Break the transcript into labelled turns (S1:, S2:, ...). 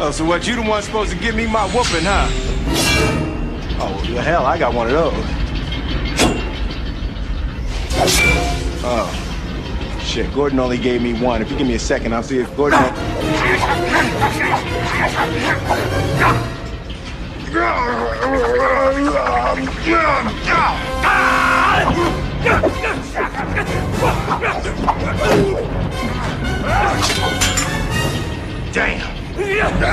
S1: Oh, so what, you the one supposed to give me my whooping, huh? Oh, well, hell, I got one of those. Oh, shit, Gordon only gave me one. If you give me a second, I'll see if Gordon... Damn!